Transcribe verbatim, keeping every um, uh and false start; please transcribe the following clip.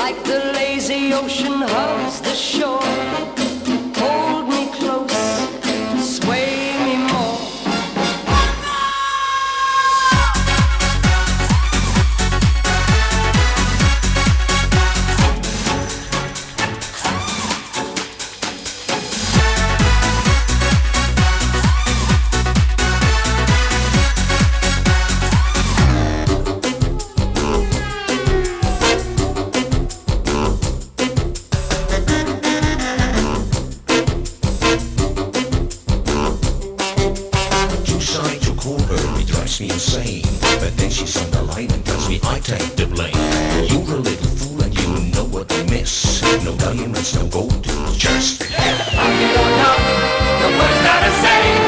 like the lazy ocean hugs the shore. Hold me close, sway me more. Me insane, but then she's on the line and tells me I take the blame. You're a little fool and you know what you miss. No diamonds, no gold, just If you don't know, the words gotta say.